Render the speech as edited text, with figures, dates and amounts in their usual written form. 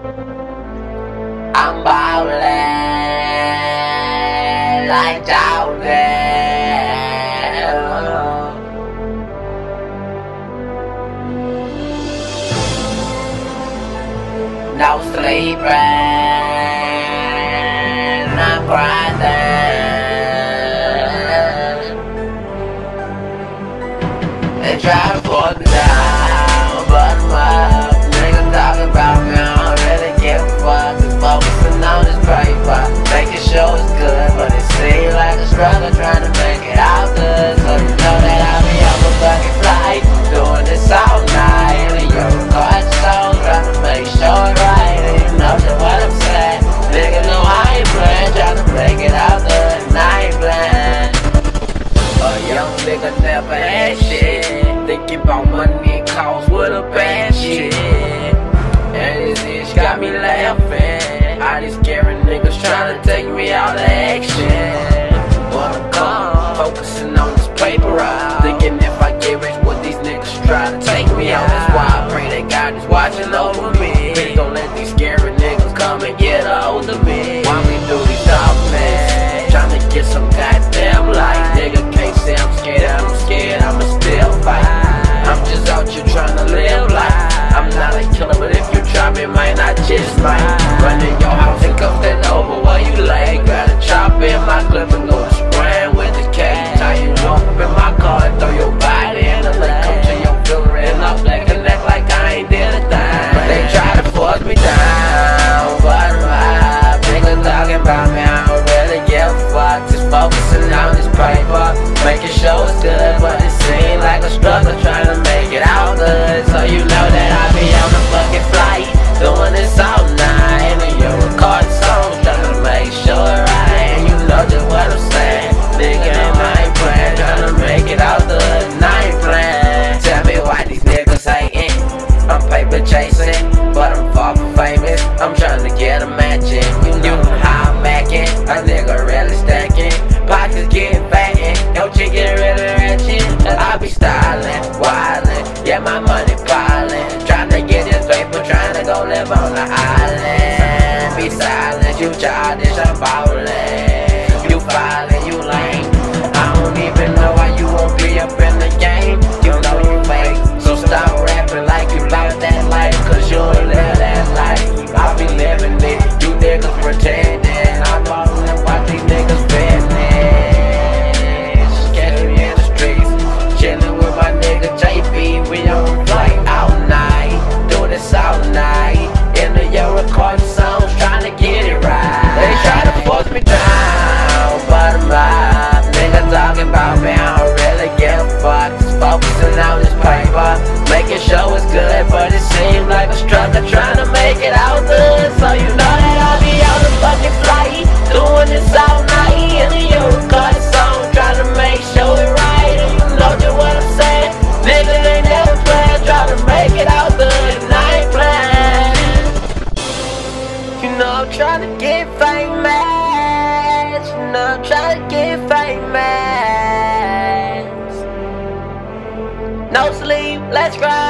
I'm ballin' like Jordan. No sleeping, I'm grinding. They try to put me down, but I'm up. Niggas talking about me, I don't really give a fuck. Just focusing on this paper, making sure it's good, but it seems like a struggle trying to make it out good. So you know that I be on a fucking flight, doing this all night. And you're recording songs, trying to make sure it's right. And you know just what I'm saying. Nigga know I ain't playing, trying to make it out good, and I ain't playing. A young nigga never had shit, thinking about money and cause with a bad shit. And this bitch got me laughing. All these scary niggas trying to take me out of action. Wanna come, focusing on this paper route, thinking if I get rich, what these niggas try to take me out. That's why I pray that God is watching over me. Please don't let these scary niggas come and get a hold of me. Why we do these documents, trying to get some goddamn light. Nigga can't say I'm scared, I'ma still fight. I'm just out here trying to live life. I'm not a killer, but if you try me, might not just might run in your house and come stand over where you lay. Got a chop in my clip and go spraying with the cage. Tie you up in my car and throw your body in the lake. Come to your filler and I'm black and act like I ain't did a thing. They try to force me down, but my niggas talking about me, I don't really give a fuck. Just focusing on this paper, making sure it's good, but it seems like a struggle trying to make it out good. So you know that I be on the fucking flight, doing this all night. And you're recording songs, trying to make sure it's right. And you know just what I'm saying. Nigga, I ain't playing, trying to make it out good, and I ain't playing. Tell me why these niggas hating. I'm paper chasing, but I'm far from famous. I'm trying to get a matching. You know how I'm acting, a nigga really stacking. Pockets getting fatting, your chick get really ratchet. I be styling, wildin', yeah, my money piling. Trying to get this paper, trying to go live on the island. Be silent, you childish, I'm ballin'. You filing, you lame. I don't even know why you won't be up in the game. You know you fake, so stop rapping like you bout that life, cause you ain't live that life. I be living it, you niggas pretending. I'm ballin', watch these niggas finish. Catch me in the streets, chillin' with my nigga JB. We on flight all night, do this all night. In the year recording songs, trying to get it right. They try to force me down, but I'm up. Niggas talking about me, I don't really give a fuck. Just focusing on this paper, making sure it's good, but it seems like a struggle trying to make it out good. So you know that I be on the fucking flight, doing this all night. And you recording songs, trying to make sure it's right. And you know just what I'm saying. Niggas ain't never playing, trying to make it out good, and I ain't playing. You know I'm trying to get famous. You know I'm trying to get famous. No sleep, let's grind.